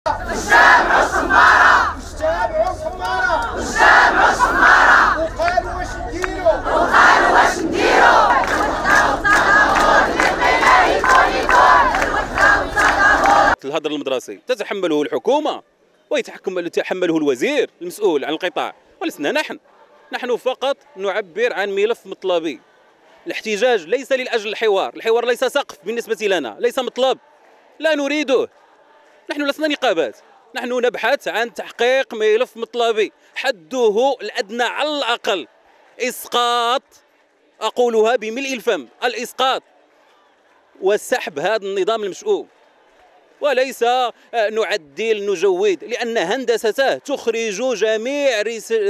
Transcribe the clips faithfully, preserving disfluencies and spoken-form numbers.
اجتمعوا الصمارة اجتمعوا الصمارة اجتمعوا الصمارة وقالوا واش نديروا وقالوا واش نديروا الهدر المدرسي تتحمله الحكومة ويتحكم يتحمله الوزير المسؤول عن القطاع، ولسنا نحن. نحن فقط نعبر عن ملف مطلبي. الاحتجاج ليس للأجل الحوار، الحوار ليس سقف بالنسبة لنا، ليس مطلب لا نريده. نحن لسنا نقابات، نحن نبحث عن تحقيق ملف مطلبي حده الأدنى على الأقل إسقاط، أقولها بملء الفم، الإسقاط وسحب هذا النظام المشؤوم، وليس نعدل نجود، لأن هندسته تخرج جميع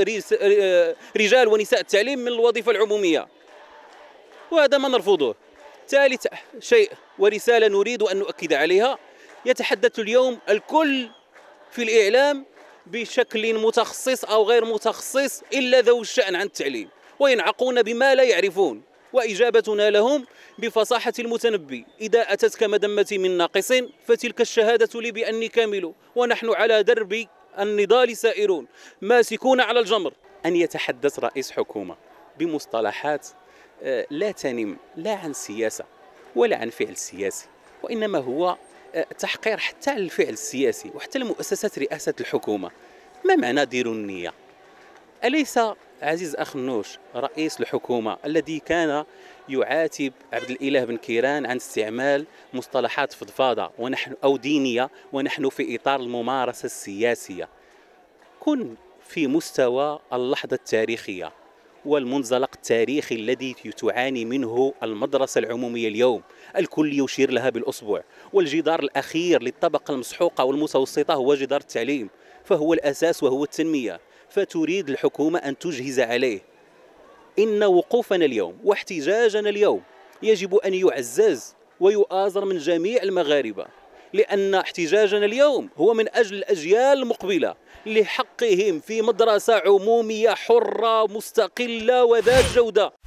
رجال ونساء التعليم من الوظيفة العمومية، وهذا ما نرفضه. ثالث شيء ورسالة نريد أن نؤكد عليها: يتحدث اليوم الكل في الإعلام بشكل متخصص أو غير متخصص إلا ذو الشأن عن التعليم، وينعقون بما لا يعرفون، وإجابتنا لهم بفصاحة المتنبي: إذا أتتك مذمة من ناقص فتلك الشهادة لي بأني كامل، ونحن على درب النضال سائرون ماسكون على الجمر. أن يتحدث رئيس حكومة بمصطلحات لا تنم لا عن سياسة ولا عن فعل سياسي، وإنما هو تحقير حتى الفعل السياسي وحتى المؤسسات رئاسة الحكومة. ما معنى ديروا النية؟ أليس عزيز أخ النوش رئيس الحكومة الذي كان يعاتب عبد الإله بن كيران عن استعمال مصطلحات فضفاضة ونحن أو دينية ونحن في إطار الممارسة السياسية؟ كن في مستوى اللحظة التاريخية والمنزلق التاريخي الذي تعاني منه المدرسة العمومية اليوم، الكل يشير لها بالأصبع، والجدار الأخير للطبقة المسحوقة والمتوسطة هو جدار التعليم، فهو الأساس وهو التنمية، فتريد الحكومة أن تجهز عليه. إن وقوفنا اليوم واحتجاجنا اليوم يجب أن يعزز ويؤازر من جميع المغاربة، لأن احتجاجنا اليوم هو من أجل الأجيال المقبلة لحقهم في مدرسة عمومية حرة مستقلة وذات جودة.